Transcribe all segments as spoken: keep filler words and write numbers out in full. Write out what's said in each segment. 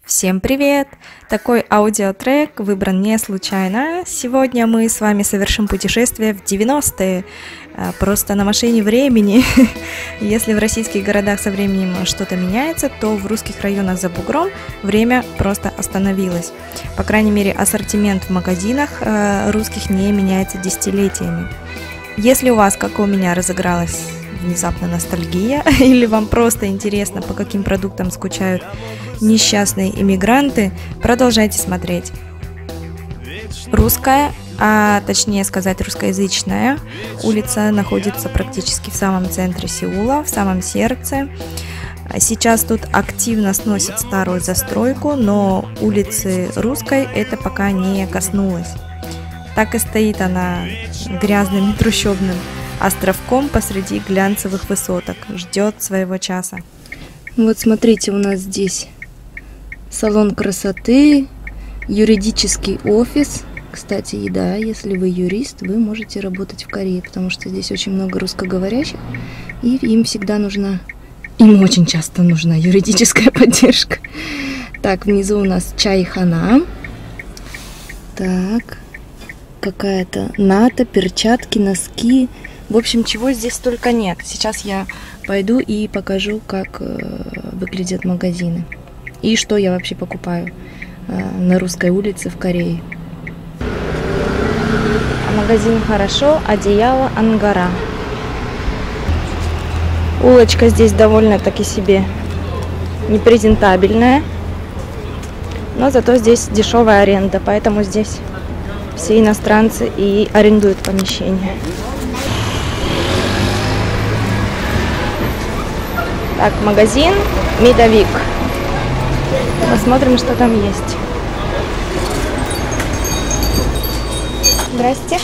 Всем привет! Такой аудиотрек выбран не случайно. Сегодня мы с вами совершим путешествие в девяностые, просто на машине времени. Если в российских городах со временем что-то меняется, то в русских районах за бугром время просто остановилось. По крайней мере, ассортимент в магазинах русских не меняется десятилетиями. Если у вас, как у меня, разыгралась внезапно ностальгия, или вам просто интересно, по каким продуктам скучают несчастные иммигранты, продолжайте смотреть. Русская, а точнее сказать русскоязычная улица находится практически в самом центре Сеула, в самом сердце. Сейчас тут активно сносят старую застройку, но улицы Русской это пока не коснулось. Так и стоит она грязным трущобным островком посреди глянцевых высоток, ждет своего часа. Вот смотрите, у нас здесь салон красоты, юридический офис. Кстати, да, если вы юрист, вы можете работать в Корее, потому что здесь очень много русскоговорящих, и им всегда нужна, им очень часто нужна юридическая поддержка. Так, внизу у нас чайхана. Так, какая-то ната, перчатки, носки. В общем, чего здесь только нет. Сейчас я пойду и покажу, как э, выглядят магазины. И что я вообще покупаю э, на русской улице в Корее. Магазин хорошо, одеяло Ангара. Улочка здесь довольно-таки себе непрезентабельная. Но зато здесь дешевая аренда, поэтому здесь все иностранцы и арендуют помещение. Так, магазин Медовик. Посмотрим, что там есть. Здрасте.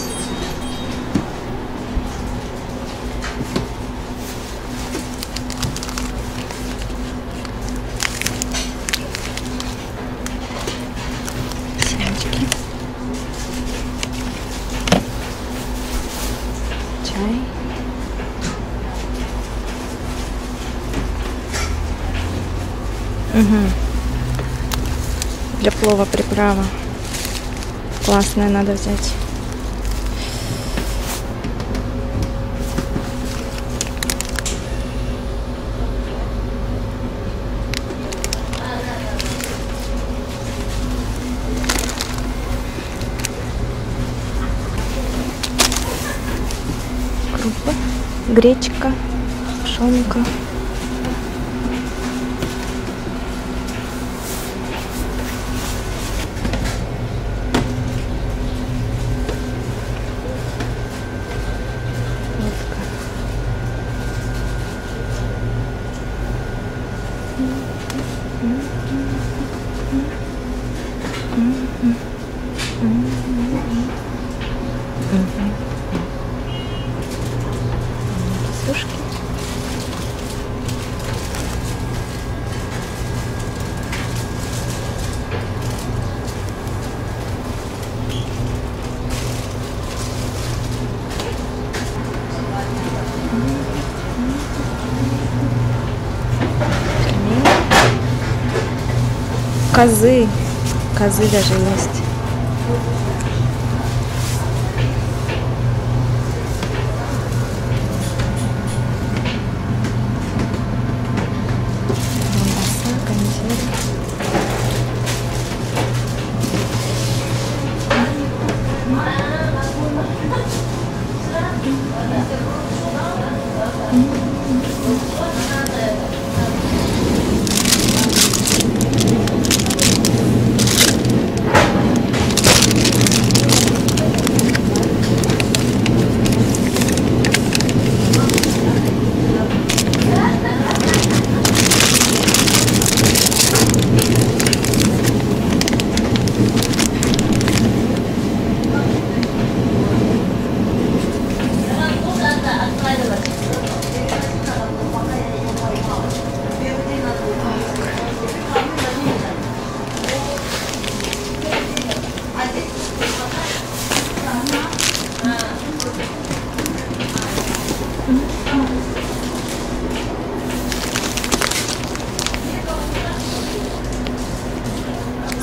Семечки. Чай. Угу. Для плова приправа. Классная, надо взять. Крупа, гречка, пшенка. Сушки. Козы. Козы даже есть.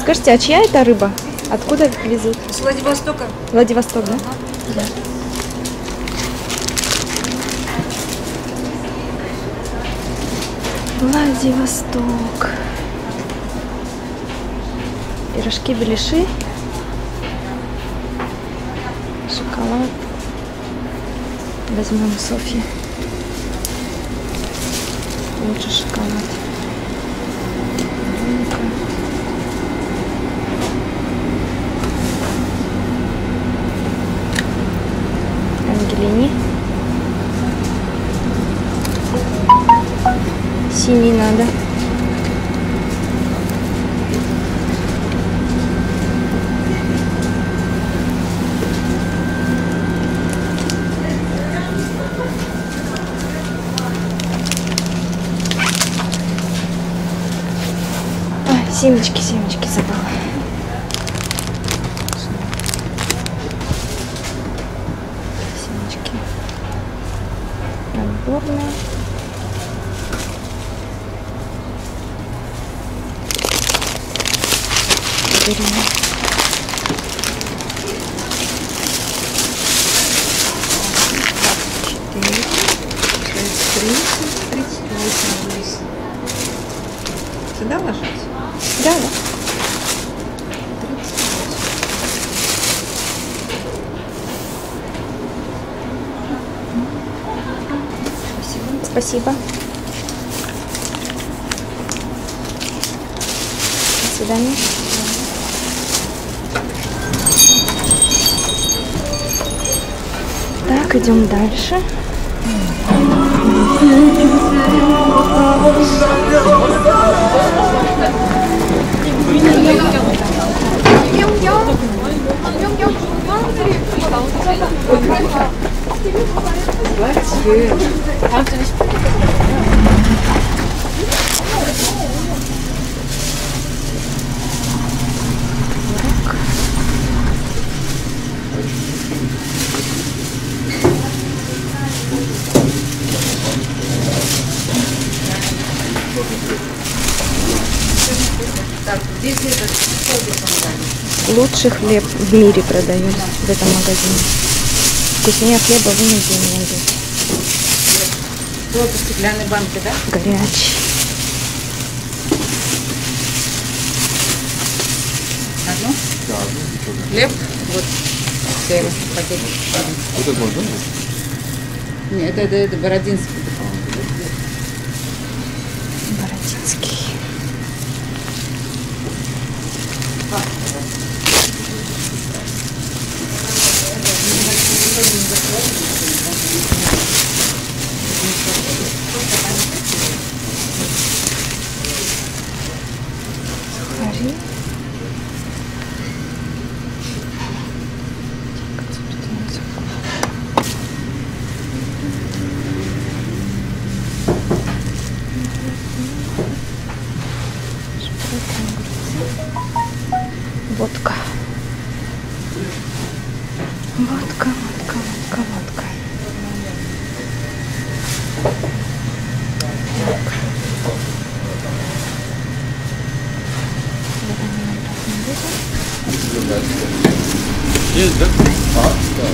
Скажите, а чья это рыба? Откуда везут? С Владивостока. Владивосток, да? Да. Владивосток. Пирожки, беляши. Шоколад. Возьмем Софье. Лучше шоколад. Ангелини. Синий надо. А, семечки, семечки забыла. Семечки. Отборные. Берем. Четыре, шесть, тридцать, тридцать восемь здесь. Сюда ложить? Да, да. Спасибо. Спасибо. До свидания. Так, идем дальше. Лучший хлеб в мире продают в этом магазине. Вкуснее хлеба вы нигде не найдете. Вот в стеклянной банке, да? Горячий. Одну? Да, одну. Хлеб. Вот. Серый пакетик. Вот это можно? Нет, это, это, это Бородинский. Бородинский. Сухари. Водка. Водка, водка, водка, водка. Так. Есть, да? А, да.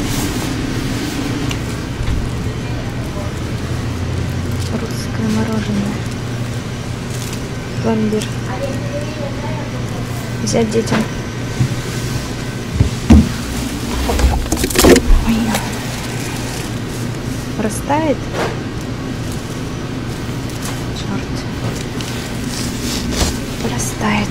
Русское мороженое. Пломбир. Взять детям. Ой. Растает. Черт. Растает.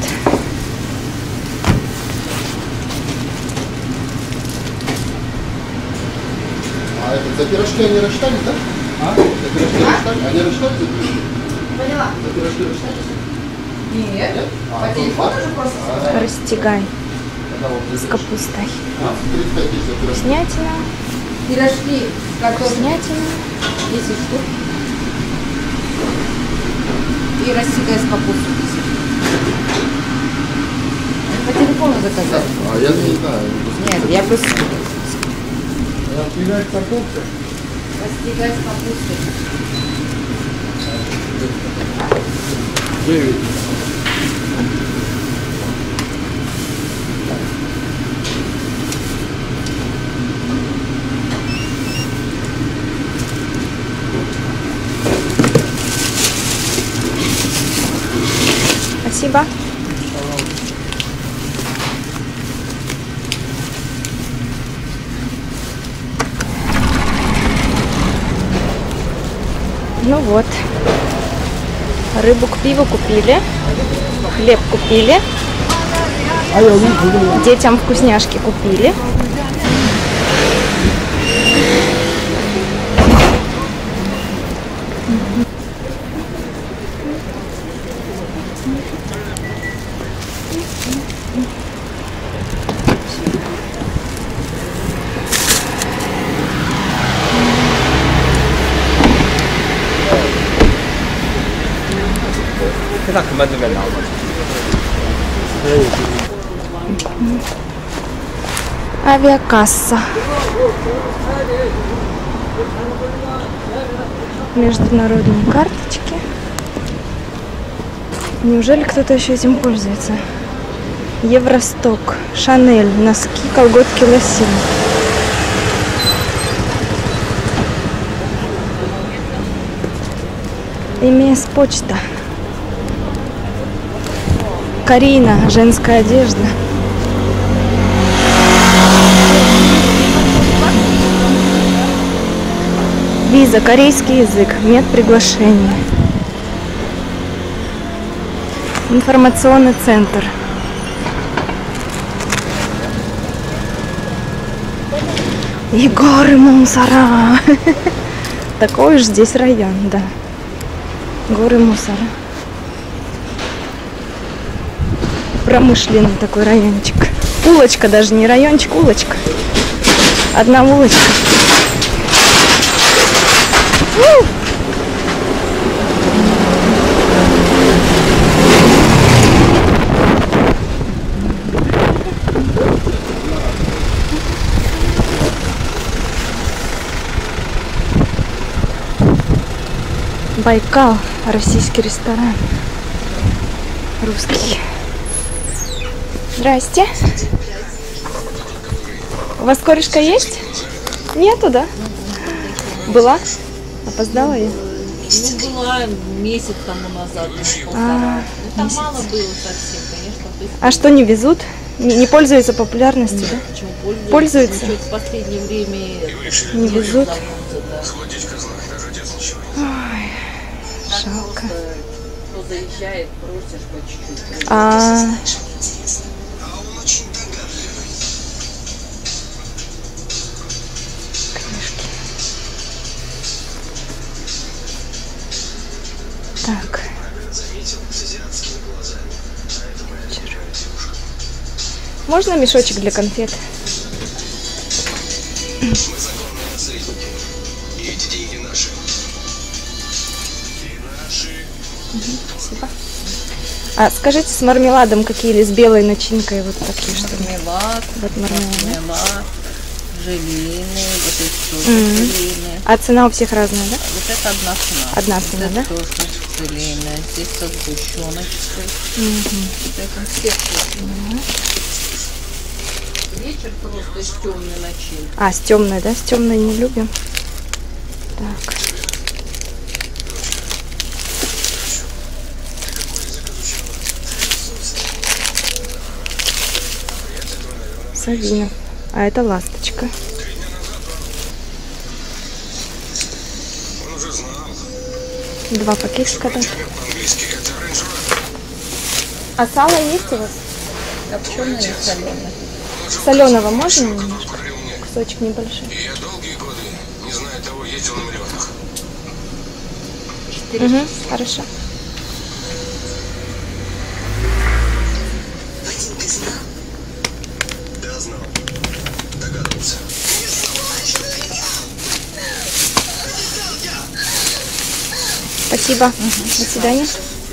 А это за пирожки они рассчитались, да? А? За пирожки рассчитались? Они рассчитались за пирожки? Поняла. За пирожки рассчитались? Нет. Нет? А, По телефону же просто. А, Растягай. одного С капустой. А, тридцать пять тысяч за пирожки. Вкуснятина. Пирожки с картофелем. Вкуснятина. десять штук. И растягай с капустой. По телефону заказать. А я не знаю. Нет, я просто... Растягать картошку? Растягай с капустой. девять. Спасибо. Ну вот. Рыбу к пиву купили. Хлеб купили. Детям вкусняшки купили. 회사 그만두면 나오는 거지. Авиакасса. Международные карточки. Неужели кто-то еще этим пользуется? Евросток, Шанель, носки, колготки, лосин. МС почта. Карина, женская одежда. Виза, корейский язык, медприглашение. Информационный центр. И горы мусора. Такой уж здесь район, да. Горы мусора. Промышленный такой райончик. Улочка даже, не райончик, улочка. Одна улочка. У! Байкал, российский ресторан. Русский. Здрасте. У вас корешка есть? Нету, да? Была? Опоздала я? Ну, была месяц тому назад, полтора. А, Ну, там мало было совсем, конечно. То есть, а что, не везут? Не, не пользуются популярностью, да? почему пользуются? Пользуются? Ну, что, в последнее время Не везут? да. Ой, Так жалко. просто, кто заезжает, просишь по чуть-чуть. А, книжки. Так. Можно мешочек для конфет? Спасибо. А скажите, с мармеладом какие или с белой начинкой вот такие что? Мармелад, Вот мармелад. мармелад, желейный, вот эти тоже Мгм. желейные. А цена у всех разная, да? Вот это одна цена. Одна Вот цена, это да? тоже желейная. Здесь со сгущеночкой. Мгм. Вот это все вкусные. Вечер просто с темной начинкой. А, с темной, да? С темной не любим. Так. Савина. А это ласточка. Два пакетика, да. А сало есть у вас? Копченая и соленая. Соленого можно немножко? Кусочек небольшой. Я долгие годы, не зная того, ездил на миллионах. Угу, хорошо. Да, знал. Догадывался. Спасибо. До свидания.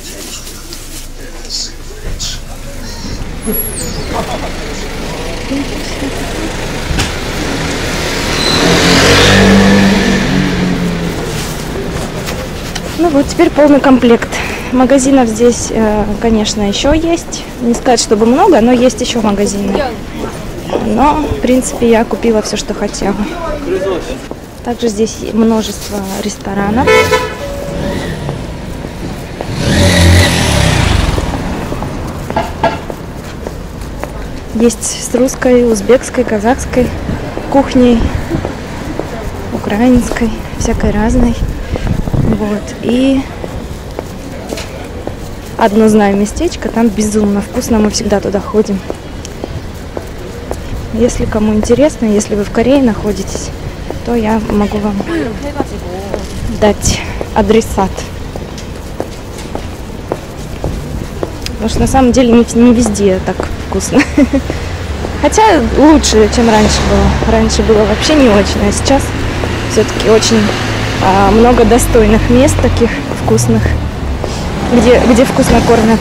Ну вот, теперь полный комплект. Магазинов здесь, э, конечно, еще есть. Не сказать, чтобы много, но есть еще магазины. Но, в принципе, я купила все, что хотела. Также здесь множество ресторанов. Есть с русской, узбекской, казахской кухней, украинской, всякой разной. Вот. И одно знаю местечко, там безумно вкусно, мы всегда туда ходим. Если кому интересно, если вы в Корее находитесь, то я могу вам дать адресат. Потому что на самом деле не, не везде так вкусно. Хотя лучше, чем раньше было. Раньше было вообще не очень, а сейчас все-таки очень а, много достойных мест таких вкусных, где, где вкусно кормят.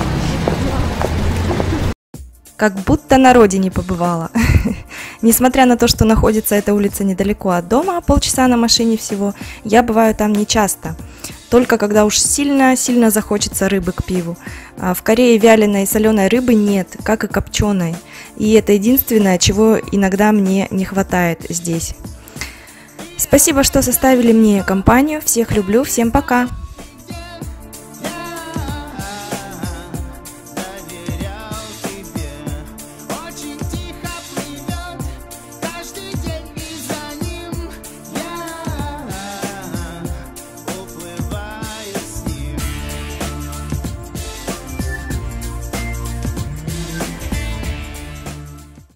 Как будто на родине побывала. Несмотря на то, что находится эта улица недалеко от дома, полчаса на машине всего, я бываю там не часто. Только когда уж сильно-сильно захочется рыбы к пиву. А в Корее вяленой и соленой рыбы нет, как и копченой. И это единственное, чего иногда мне не хватает здесь. Спасибо, что составили мне компанию. Всех люблю. Всем пока!